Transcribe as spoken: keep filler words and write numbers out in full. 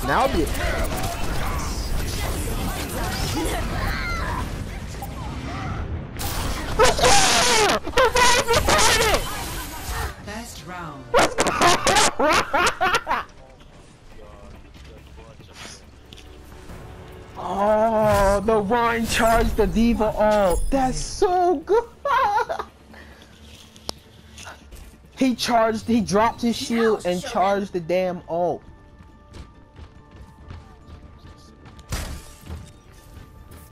Now I'll be. Best round. Oh, the Ryan charged the Diva ult. That's so good. He charged, he dropped his shield and charged the damn ult.